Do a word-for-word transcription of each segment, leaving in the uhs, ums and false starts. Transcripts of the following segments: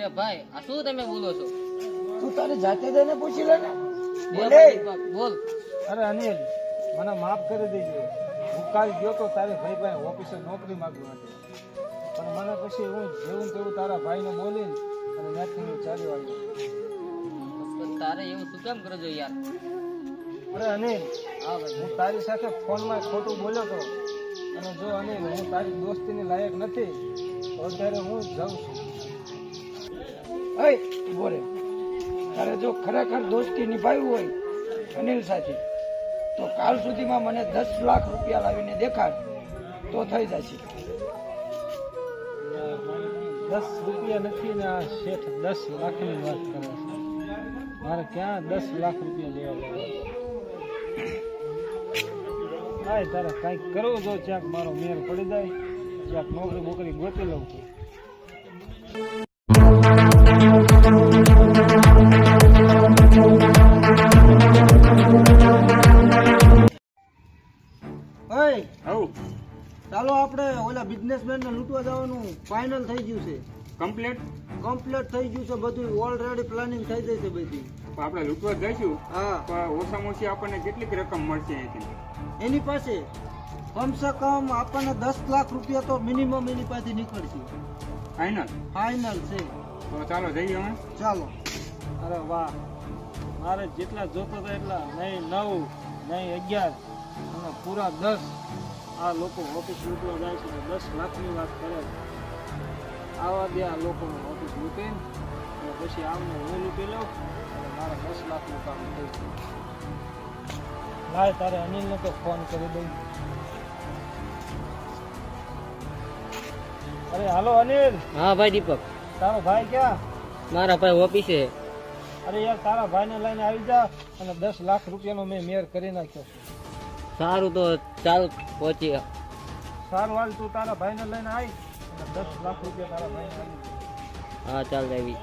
અરે ભાઈ આ શું તમે બોલો છો? તું તારી જાતે જઈને પૂછી લે ને. બોલ. અરે અનિલ, મને માફ કરી દેજો. હું કાલ ગયો તો તારી ભાઈ ભાઈ ઓફિસે નોકરી માંગવા માટે, પણ મને પછી હું જેવું તેવું તારા ભાઈને બોલીને અને ત્યાંથી ચાલ્યો આવ્યો. તારે એવું શું કેમ કરો છો યાર? અરે અનિલ, હા ભાઈ, હું તારી સાથે ફોનમાં ખોટું બોલ્યો તો, અને જો અનિલ હું તારી દોસ્તીની લાયક નથી તો અત્યારે હું જાઉં છું. ઓય ઉભો રે. તારે જો ખરેખર દોસ્તી નિભાવી હોય અનિલ સાથે તો કાલ સુધીમાં મને દસ લાખ રૂપિયા લાવીને દેખાડ તો થઈ જશે. દસ રૂપિયા નથી ને આ શેઠ દસ લાખની વાત કરે છે. મારે ક્યાં દસ લાખ રૂપિયા લેવા લાવે? હા તારે કંઈક કરવું જો ક્યાંક મારો મેર પડી જાય, ક્યાંક નોકરી બોકરી ગોતી લઉં છું. ચાલો આપણે ઓલા બિઝનેસમેન ને લૂંટવા જવાનું ફાઇનલ થઈ ગયું છે. કમ્પ્લીટ કમ્પ્લીટ થઈ ગયું છે બધું. ઓલરેડી પ્લાનિંગ થઈ ગઈ છે બધી. આપણે લૂંટવા જઈશું. હા, ઓછામાં ઓછી આપણને કેટલીક રકમ મળશે અહીંથી? એની પાસે કમસે કમ આપણને દસ લાખ રૂપિયા તો મિનિમમ એની પાસે નીકળશે. ફાઇનલ ફાઇનલ છે. તો ચાલો જઈએ અમે. ચાલો. અરે વાહ, મારે જેટલા જોતો હતા એટલા નહીં નવ નહીં અગિયાર અને પૂરા દસ આ લોકો ઓફિસ લૂંટવા જાય છે. દસ લાખની વાત કરે છે. આવા દે આ લોકો ઓફિસ લૂંટે ને પછી આમને હું લૂંટી લઉં અને મારે દસ લાખનું કામ થઈ ગયું. લાય તારે અનિલને તો ફોન કરી દઉં. અરે હાલો અનિલ. હા ભાઈ દીપક. તારો ભાઈ ક્યાં? મારા ભાઈ ઓફિસે. અરે યાર તારા ભાઈને લઈને આવી જા અને દસ લાખ રૂપિયાનો મેં મેર કરી નાખ્યો. સારું તો ચાલ પહોંચી. સારું હાલ, તું તારા ભાઈને લઈને આવી અને દસ લાખ રૂપિયા તારા ભાઈને આવી. હા ચાલ આવી.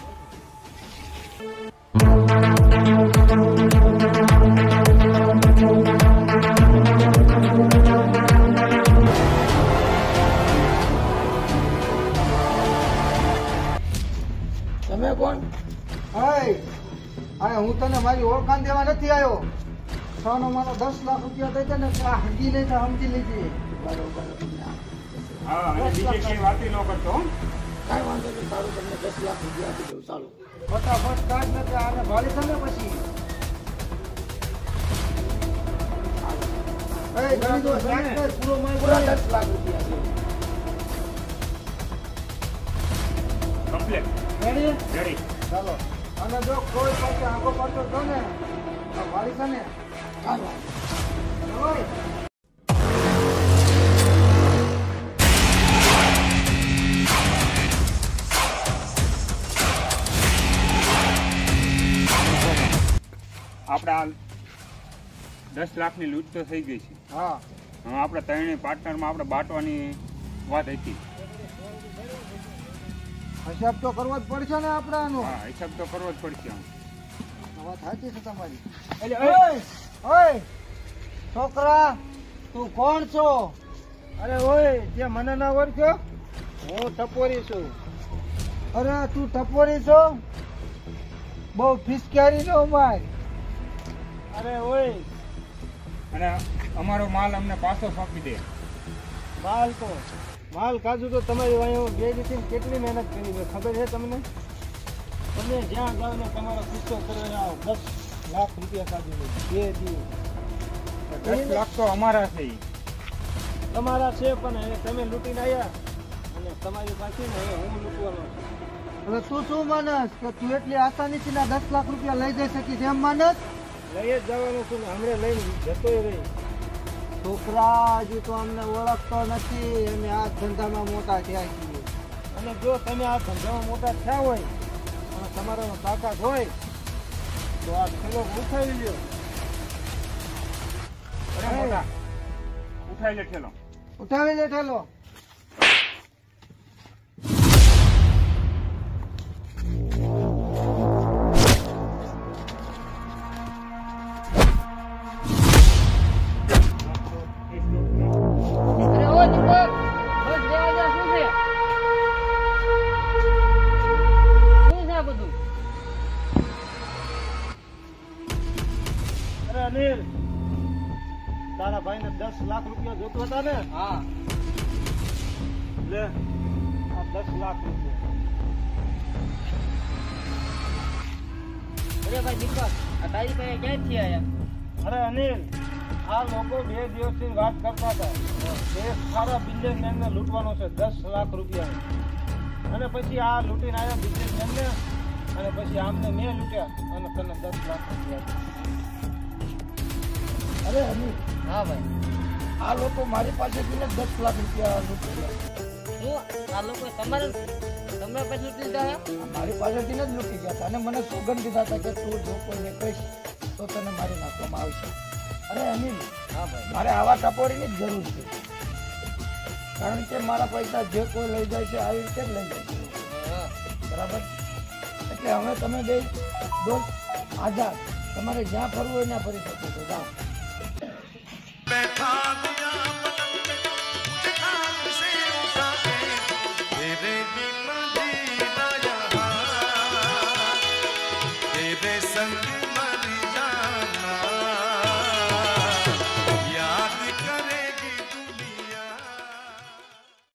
તમે કોણ? હાય, અરે હું તને મારી ઓળખાણ દેવા નથી આવ્યો. સોનો મારો દસ લાખ રૂપિયા દઈ દે ને આ હજી લઈ સમજી લીધી. બરોબર. હા, અને બીજે કઈ વાત ન કરતો. કાંઈ વાંધો નહીં. સારું, તમને દસ લાખ રૂપિયા આપી દઉં. ચાલો ફટાફટ કાઢ નથી આને ભાળી તમે પછી. એ ગણી દો પૂરો માલ પૂરા દસ લાખ રૂપિયા છે. Complete ready? રેડી. ચાલો. અને જો કોઈ પાસે આંખો પડતો છો ને આ ભાળી છે ને ચાલો. ઓય આપણે આ દસ લાખની લૂંટ તો થઈ ગઈ છે. હા, હવે આપણે ત્રણેય પાર્ટનરમાં આપણે બાંટવાની વાત હતી. હિસાબ તો કરવો જ પડશે ને આપણે આનો. હા, હિસાબ તો કરવો જ પડશે. વાત સાચી છે તમારી. એટલે ઓય ઓય છોકરા, તું કોણ છો? અરે ઓય, જે મને ના ઓળખ્યો, હું ટપોરી છું. અરે તું ટપોરી છો? બહુ ફિસકારી નો માર. અરે ઓય, અને અમારો માલ અમને પાછો સોંપી દે. માલ તો માલ કાજુ તો તમારી અહીંયા બે રીતે કેટલી મહેનત કરી છે ખબર છે તમને? તમે જ્યાં જાઓ ને તમારો કિસ્સો કરે દસ લાખ રૂપિયા કાજુ બે દિવસ. દસ લાખ તો અમારા છે. તમારા છે પણ હવે તમે લૂંટીને આવ્યા અને તમારી પાસે ને હવે હું લૂંટવાનો છું. હવે તું શું માનસ કે તું એટલી આસાનીથી ના દસ લાખ રૂપિયા લઈ જઈ શકીશ એમ માનસ? લઈ જ જવાનું છું ને હમણાં લઈને જતોય રહી. છોકરા હજુ તો અમને ઓળખતો નથી અને આ ધંધામાં મોટા થયા છીએ. અને જો તમે આ ધંધામાં મોટા થયા હોય અને તમારો તાકાત હોય તો આ થેલો ઉઠાવી લ્યો. અરે મોટા, ઉઠાઈ લે ઠેલો. ઉઠાવી લે ઠેલો. અરે અનિલ, તારા ભાઈને દસ લાખ રૂપિયા જોતો હતા ને? હા. લે આ દસ લાખ રૂપિયા. અરે ભાઈ દીપક, આ તારી પાસે ક્યાંથી આયા? અરે અનિલ, આ લોકો બે દિવસથી વાત કરતા હતા કે સારા બિઝનેસમેન ને લૂંટવાનો છે દસ લાખ રૂપિયા, અને પછી આ લૂંટીને આવ્યા બિઝનેસમેન ને, અને પછી આમને મેં લૂંટ્યા અને તને દસ લાખ રૂપિયા. અરે અનિલ, હા ભાઈ. આ લોકો મારી પાસેથી ને દસ લાખ રૂપિયા લૂંટી ગયા. શું આ લોકો તમારે તમે પછી લૂંટી લીધા હે? મારી પાસેથી ને જ લૂંટી ગયા હતા અને મને સોગંદ દીધા હતા કે તું જો કોઈને કહીશ તો તને મારી નાખવામાં આવશે. અરે અનિલ, હા ભાઈ. મારે આવા ટપોરીની જ જરૂર છે, કારણ કે મારા પૈસા જે કોઈ લઈ જાય છે આવી રીતે જ લઈ જાય છે. હા. બરાબર? એટલે હવે તમે બે દોસ્ત આઝાદ, તમારે જ્યાં ફરવું હોય ત્યાં ફરી શકો છો. જાઓ. बैठा गया पलंग पे मुझे खाक से उठा के तेरे बिन जीना यहाँ तेरे संग